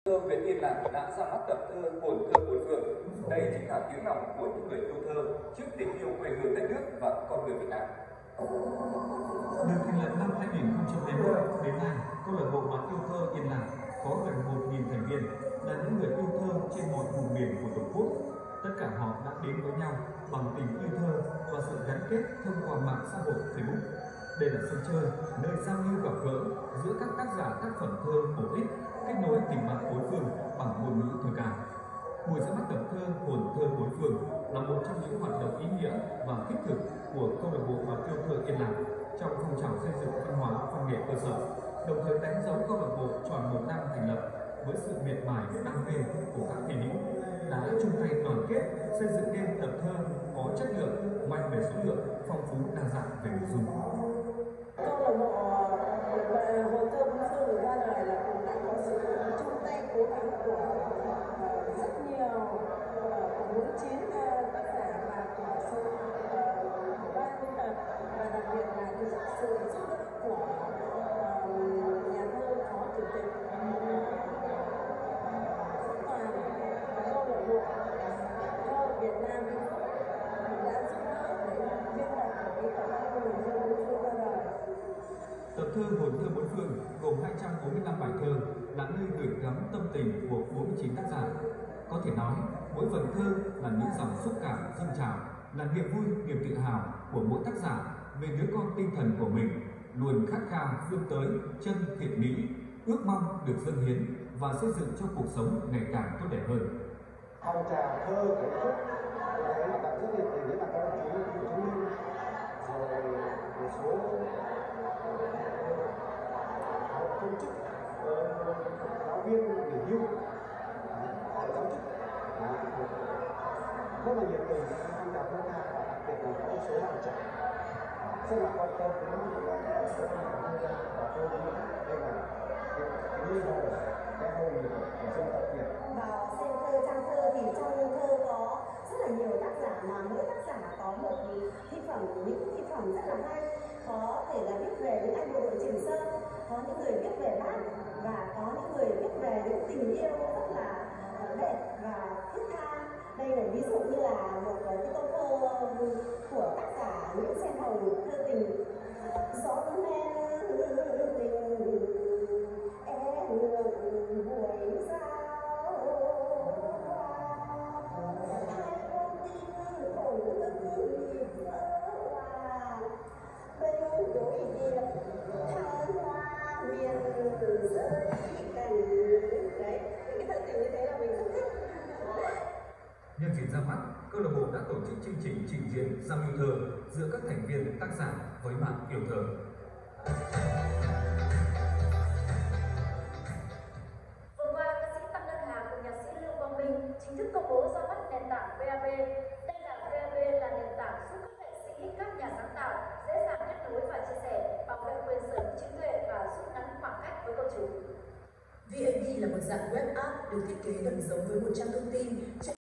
Thơ Việt Yên Lạc đã ra mắt tập thơ Hồn thơ bốn phường. Đây chính là tiếng lòng của những người yêu thơ trước tình yêu quê hương đất nước và con người Việt Nam. Được thành lập năm 2021 đến nay, câu lạc bộ Bạn Yêu Thơ Yên Lạc có gần 1.000 thành viên, là những người yêu thơ trên mọi vùng miền của Tổ quốc. Tất cả họ đã đến với nhau bằng tình yêu thơ và sự gắn kết thông qua mạng xã hội Facebook. Đây là sân chơi, nơi giao lưu gặp gỡ giữa các tác giả tác phẩm thơ bổ ích, kết nối tình bạn bốn phương bằng ngôn ngữ thơ ca. Buổi ra mắt tập thơ Hồn thơ bốn phường là một trong những hoạt động ý nghĩa và thiết thực của câu lạc bộ Bạn Yêu Thơ Yên Lạc trong phong trào xây dựng văn hóa văn nghệ cơ sở, đồng thời đánh dấu câu lạc bộ tròn 1 năm thành lập với sự miệt mài và đam mê của các thầy nữ đã chung tay đoàn kết xây dựng nên tập thơ có chất lượng, mạnh về số lượng, phong phú đa dạng về nội dung. Câu lạc bộ Hồn thơ bốn phường ra đời là cũng đã có sự chung tay cố gắng của rất nhiều của 49 tác giả và của sự ban biên tập, và đặc biệt là sự giúp đỡ của nhà thơ phó chủ tịch toàn câu lạc bộ thơ Việt Nam đã giúp đỡ để biên tập cái tập thơ Hồn thơ bốn phường ra đời. Tập thơ Hồn thơ bốn phường gồm 245 bài thơ là nơi gửi gắm tâm tình của 49 tác giả. Có thể nói, mỗi vần thơ là những dòng xúc cảm dâng trào, là niềm vui, niềm tự hào của mỗi tác giả về đứa con tinh thần của mình, luôn khát khao vươn tới chân thiện mỹ, ước mong được dâng hiến và xây dựng cho cuộc sống ngày càng tốt đẹp hơn. Phong trào thơ tổ chức tôi thấy hoạt động rất nhiệt tình, nhất là các đồng chí cựu chiến binh, rồi một số công chức, giáo viên nghỉ hưu, giáo chức rất là nhiệt tình trong phong trào thơ ca, và đặc biệt là có một số bạn trẻ rất là quan tâm đến những cái số thơ ca, và tôi nghĩ đây là cái linh hồn, cái hồn của dân tộc Việt. Vào xem thơ trang thơ thì trong thơ có rất là nhiều tác giả, mà mỗi tác giả có một thi phẩm, những thi phẩm rất là hay. Có thể là viết về những anh bộ đội Trường Sơn, có những người viết về Bác, và có những người viết về những tình yêu rất là đẹp và thiết tha. Đây là ví dụ như là một cái câu thơ của tác giả Nguyễn Sen Hồng, thơ tình: gió men tình em buổi giao hai con tim khổ tức nhịp vỡ hòa bên đối điệp thăng hoa miền rơi cành. Đấy, cái thơ tình như thế là mình rất thích. Nhân dịp ra mắt, câu lạc bộ đã tổ chức chương trình trình diễn giao lưu thơ giữa các thành viên tác giả với bạn yêu thơ. Vừa qua, ca sĩ Tăng Ngân Hà cùng nhạc sĩ Lưu Quang Minh chính thức công bố ra mắt nền tảng VAB. Đây là VAB là nền tảng giúp các nghệ sĩ, các nhà sáng tạo dễ dàng kết nối và chia sẻ, bảo vệ quyền sở hữu trí tuệ và rút ngắn khoảng cách với công chúng. VAB là một dạng web app được thiết kế gần giống với một trang thông tin.